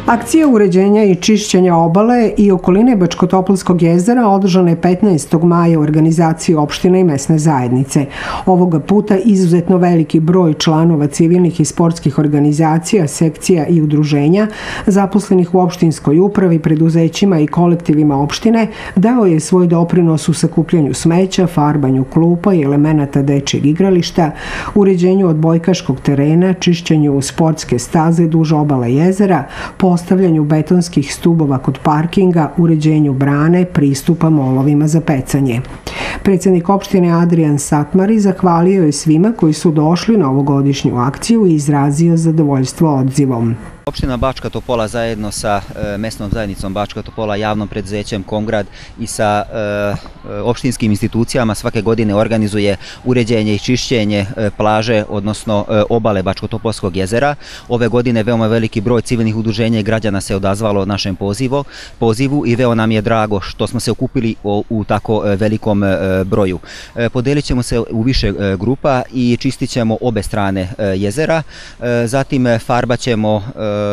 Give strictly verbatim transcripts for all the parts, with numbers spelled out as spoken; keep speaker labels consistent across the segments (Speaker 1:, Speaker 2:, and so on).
Speaker 1: Akcija uređenja i čišćenja obale i okoline Bačkotopolskog jezera održana je petnaestog maja u organizaciji opštine i mesne zajednice. Ovoga puta izuzetno veliki broj članova civilnih i sportskih organizacija, sekcija i udruženja zaposlenih u opštinskoj upravi, preduzećima i kolektivima opštine dao je svoj doprinos u sakupljanju smeća, farbanju klupa i elemenata dečjeg igrališta, uređenju odbojkaškog terena, čišćenju sportske staze duž obale jezera, postavljanju betonskih stubova kod parkinga, uređenju brane, pristupa molovima za pecanje. Predsjednik opštine Adrijan Satmari zahvalio je svima koji su došli na ovogodišnju akciju i izrazio zadovoljstvo odzivom.
Speaker 2: Opština Bačka Topola zajedno sa mesnom zajednicom Bačka Topola, javnom preduzećem Komgrad i sa opštinskim institucijama svake godine organizuje uređenje i čišćenje plaže, odnosno obale Bačkotopolskog jezera. Ove godine veoma veliki broj civilnih udruženja i građana se odazvalo našem pozivu, pozivu i veoma nam je drago što smo se okupili u tako velikom broju. Podelit ćemo se u više grupa i čistit ćemo obe strane jezera, zatim farbat ćemo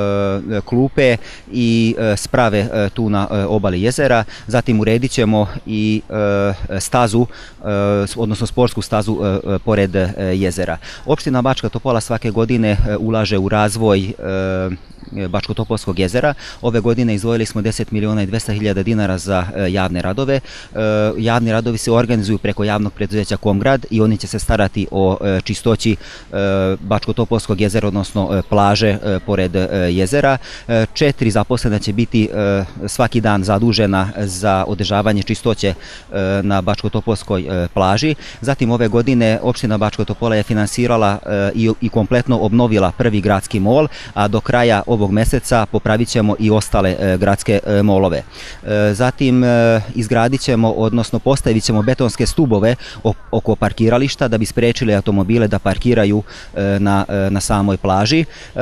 Speaker 2: klupe i sprave tu na obali jezera, zatim uredit ćemo i stazu, odnosno sportsku stazu pored jezera. Opština Bačka Topola svake godine ulaže u razvoj Bačkotopolskog jezera. Ove godine izdvojili smo deset miliona i dvesta hiljada dinara za javne radove. Javni radovi se organizuju preko javnog preduzeća Komgrad i oni će se starati o čistoći Bačkotopolskog jezera, odnosno plaže pored jezera. Četiri zaposlena će biti svaki dan zadužena za održavanje čistoće na Bačkotopolskoj plaži. Zatim ove godine opština Bačka Topola je finansirala i kompletno obnovila prvi gradski mol, a do kraja ovog meseca popravit ćemo i ostale gradske molove. Zatim izgradit ćemo, odnosno postavit ćemo betonske stubove oko parkirališta da bi sprečili automobile da parkiraju na, na samoj plaži,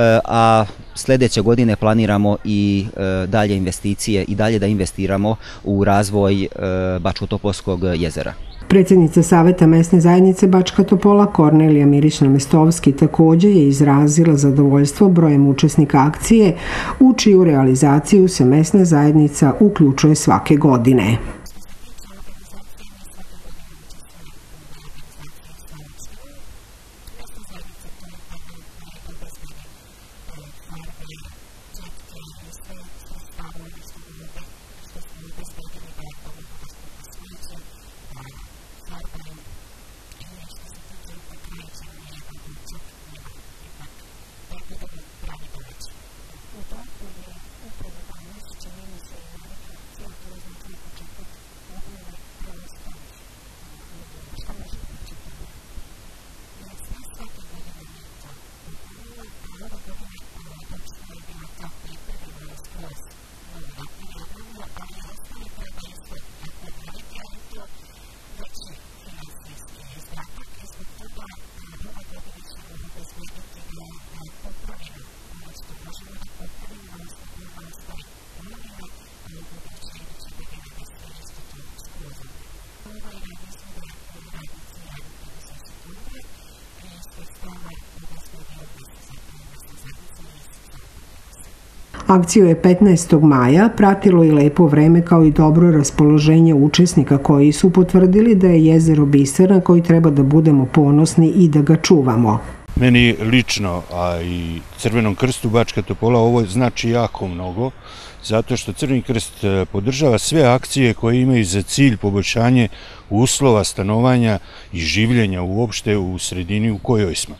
Speaker 2: a sljedeće godine planiramo i dalje investicije i dalje da investiramo u razvoj Bačkotopolskog jezera.
Speaker 1: Predsjednica Saveta mesne zajednice Bačka Topola Kornelija Mirišna-Mestovski također je izrazila zadovoljstvo brojem učesnika akcije, u čiju realizaciju se mesna zajednica uključuje svake godine. Akciju je petnaestog maja pratilo i lepo vreme kao i dobro raspoloženje učesnika koji su potvrdili da je jezero biser na koji treba da budemo ponosni i da ga čuvamo.
Speaker 3: Meni lično, a i Crvenom krstu Bačka Topola, ovo znači jako mnogo, zato što Crveni krst podržava sve akcije koje imaju za cilj poboljšanje uslova stanovanja i življenja uopšte u sredini u kojoj smo.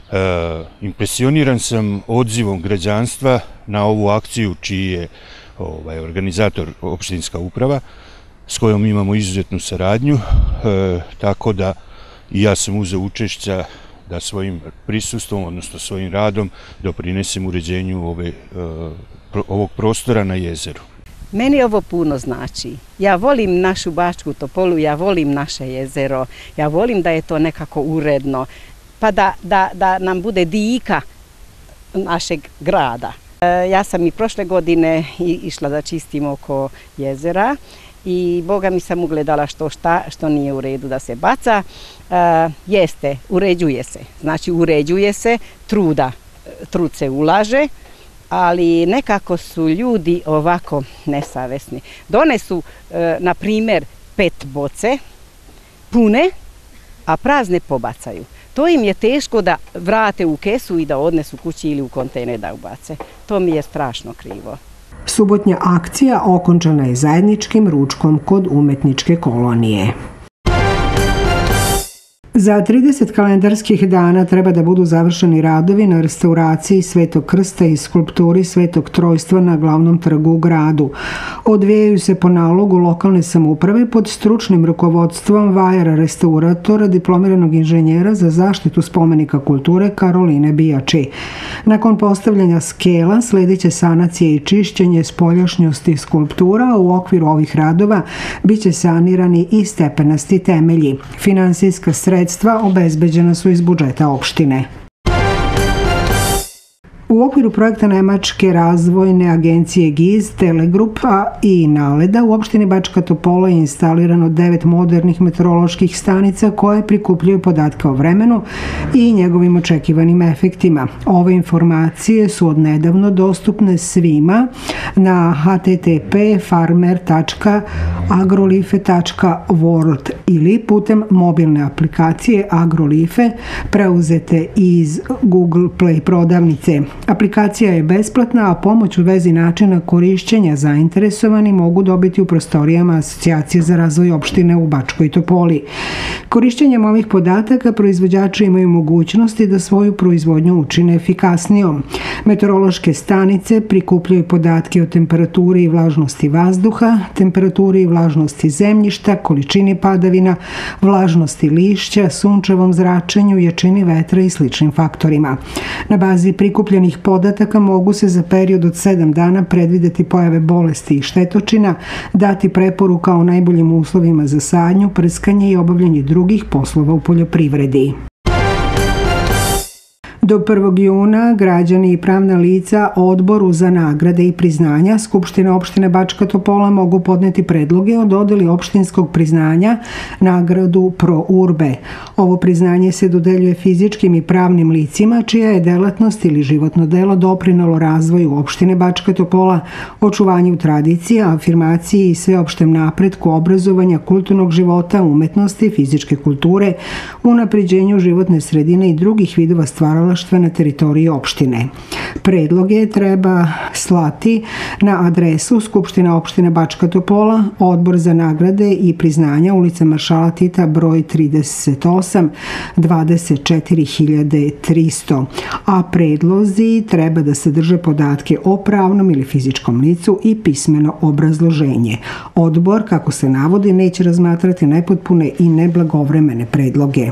Speaker 3: E, impresioniran sam odzivom građanstva na ovu akciju čiji je ovaj, organizator opštinska uprava s kojom imamo izuzetnu saradnju, e, tako da i ja sam uzeo učešća da svojim prisustvom, odnosno svojim radom doprinesem uređenju ove, e, ovog prostora na jezeru.
Speaker 4: Meni ovo puno znači. Ja volim našu Bačku Topolu, ja volim naše jezero, ja volim da je to nekako uredno, pa da, da, da nam bude dika našeg grada. Ja sam i prošle godine išla da čistim oko jezera i Boga mi sam ugledala što šta, što nije u redu da se baca. Jeste, uređuje se. Znači uređuje se, truda, trud se ulaže, ali nekako su ljudi ovako nesavesni. Donesu, na primjer, pet boce pune, a prazne pobacaju. To im je teško da vrate u kesu i da odnesu kući ili u kontejner da ubace. To mi je strašno krivo.
Speaker 1: Subotnja akcija okončana je zajedničkim ručkom kod umetničke kolonije. Za trideset kalendarskih dana treba da budu završeni radovi na restauraciji Svetog Krsta i skulpturi Svetog Trojstva na glavnom trgu u gradu. Odvijaju se po nalogu lokalne samouprave pod stručnim rukovodstvom vajara restauratora, diplomiranog inženjera za zaštitu spomenika kulture Karoline Bijači. Nakon postavljanja skela sledit će sanacije i čišćenje spoljašnjosti skulptura. U okviru ovih radova biće sanirani i stepenasti temelji. Finansijska sredstva Sredstva obezbeđena su iz budžeta opštine. U okviru projekta Nemačke razvojne agencije G I Z, Telegrupa i Naleda u opštini Bačka Topola je instalirano devet modernih meteoroloških stanica koje prikupljaju podatke o vremenu i njegovim očekivanim efektima. Ove informacije su odnedavno dostupne svima na h t t p farmer tačka agrolife tačka world ili putem mobilne aplikacije Agrolife preuzete iz Google Play prodavnice. Aplikacija je besplatna, a pomoć u vezi načina korišćenja zainteresovani mogu dobiti u prostorijama Asocijacije za razvoj opštine u Bačkoj Topoli. Korišćenjem ovih podataka proizvođači imaju mogućnosti da svoju proizvodnju učine efikasnijom. Meteorološke stanice prikupljaju podatke o temperaturi i vlažnosti vazduha, temperaturi i vlažnosti zemljišta, količini padavina, vlažnosti lišća, sunčevom zračenju, jačini vetra i sličnim faktorima. Na bazi prikupljenih podataka mogu se za period od sedam dana predvideti pojave bolesti i štetočina, dati preporuka o najboljim uslovima za sadnju, prskanje i obavljanje drugih poslova u poljoprivredi. Do prvog juna građani i pravna lica Odboru za nagrade i priznanja Skupštine opštine Bačka Topola mogu podneti predloge o dodeli opštinskog priznanja nagradu Pro Urbe. Ovo priznanje se dodeljuje fizičkim i pravnim licima čija je delatnost ili životno delo doprinelo razvoju opštine Bačka Topola, očuvanju tradicije, afirmaciji i sveopštem napretku obrazovanja, kulturnog života, umetnosti, fizičke kulture, unapređenju životne sredine i drugih vidova stvarala na teritoriji opštine. Predloge treba slati na adresu Skupština opštine Bačka Topola, Odbor za nagrade i priznanja, ulica Maršala Tita, broj trideset osam, dvadeset četiri hiljade tristo, a predlozi treba da sadrže podatke o pravnom ili fizičkom licu i pismeno obrazloženje. Odbor, kako se navodi, neće razmatrati nepotpune i neblagovremene predloge.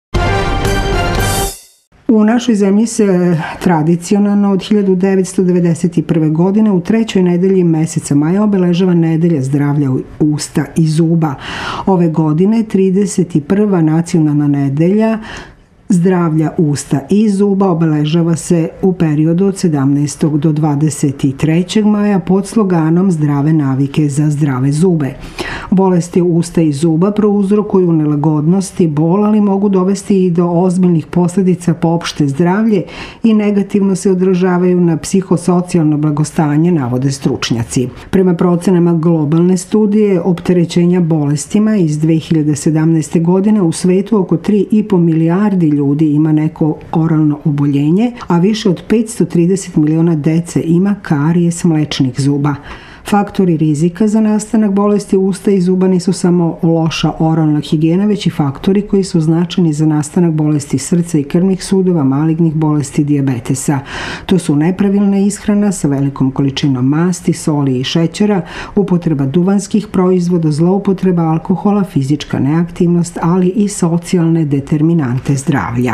Speaker 1: U našoj zemlji se tradicionalno od hiljadu devetsto devedeset prve. godine u trećoj nedelji meseca maja obeležava nedelja zdravlja usta i zuba. Ove godine trideset prva nacionalna nedelja zdravlja usta i zuba obeležava se u periodu od sedamnaestog do dvadeset trećeg maja pod sloganom Zdrave navike za zdrave zube. Bolesti usta i zuba prouzrokuju nelagodnost i bol, ali mogu dovesti i do ozbiljnih posljedica po opšte zdravlje i negativno se odražavaju na psihosocijalno blagostanje, navode stručnjaci. Prema procenama globalne studije opterećenja bolestima iz dve hiljade sedamnaeste. godine u svetu oko tri i po milijardi ljudi ima neko oralno oboljenje, a više od petsto trideset miliona dece ima karijes mlečnih zuba. Faktori rizika za nastanak bolesti usta i zuba nisu samo loša oralna higijena, već i faktori koji su značajni za nastanak bolesti srca i krvnih sudova, malignih bolesti, dijabetesa. To su nepravilna ishrana sa velikom količinom masti, soli i šećera, upotreba duvanskih proizvoda, zloupotreba alkohola, fizička neaktivnost, ali i socijalne determinante zdravlja.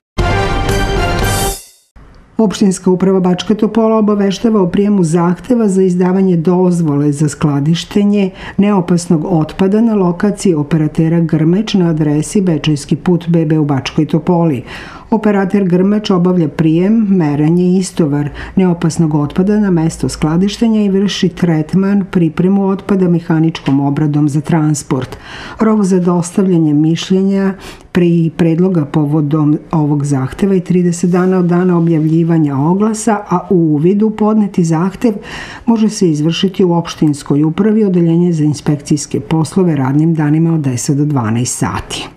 Speaker 1: Opštinska uprava Bačka Topola obaveštava o prijemu zahteva za izdavanje dozvole za skladištenje neopasnog otpada na lokaciji operatera Grmeč na adresi Bečejski put B B u Bačkoj Topoli. Operater Grmač obavlja prijem, merenje i istovar neopasnog otpada na mesto skladištenja i vrši tretman, pripremu otpada mehaničkom obradom za transport. Rok za dostavljanje mišljenja pri predloga povodom ovog zahteva je trideset dana od dana objavljivanja oglasa, a u uvidu podneti zahtev može se izvršiti u opštinskoj upravi odeljenje za inspekcijske poslove radnim danima od deset do dvanaest sati.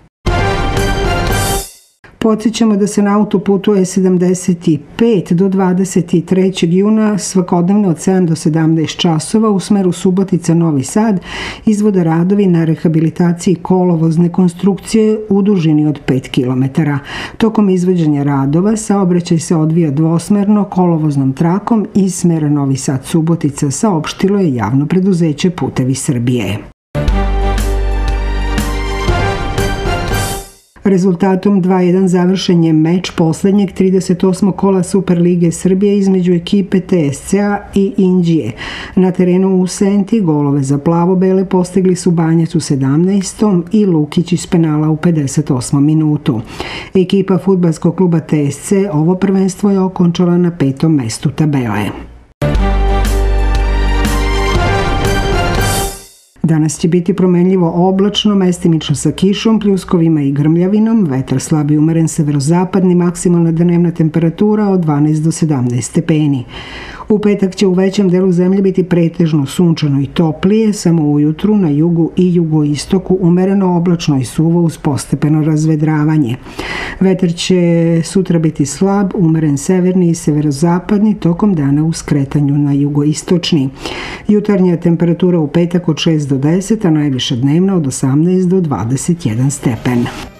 Speaker 1: Podsjećamo da se na autoputu E sedamdeset pet do dvadeset trećeg juna svakodnevno od sedam do sedamnaest časova u smeru Subotica-Novi Sad izvode radovi na rehabilitaciji kolovozne konstrukcije u dužini od pet kilometara. Tokom izvođenja radova saobraćaj se odvija dvosmerno kolovoznom trakom iz smera Novi Sad-Subotica, saopštilo je javno preduzeće Putevi Srbije. Rezultatom dva jedan završen je meč poslednjeg trideset osmog kola Superlige Srbije između ekipe T S C-a i Inđije. Na terenu u Senti golove za plavo-bele postigli su Banjac u sedamnaestom i Lukić iz penala u pedeset osmom minutu. Ekipa fudbalskog kluba T S C ovo prvenstvo je okončala na petom mestu tabele. Danas će biti promenljivo oblačno, mestimično sa kišom, pljuskovima i grmljavinom, vetar slab i umeren severozapadni, maksimalna dnevna temperatura od dvanaest do sedamnaest stepeni. U petak će u većem delu zemlje biti pretežno sunčano i toplije, samo ujutru na jugu i jugoistoku umereno oblačno i suvo uz postepeno razvedravanje. Vetar će sutra biti slab, umeren severni i severozapadni, tokom dana u skretanju na jugoistočni. Jutarnja temperatura u petak od šest do deset, a najviša dnevna od osamnaest do dvadeset jedan stepen.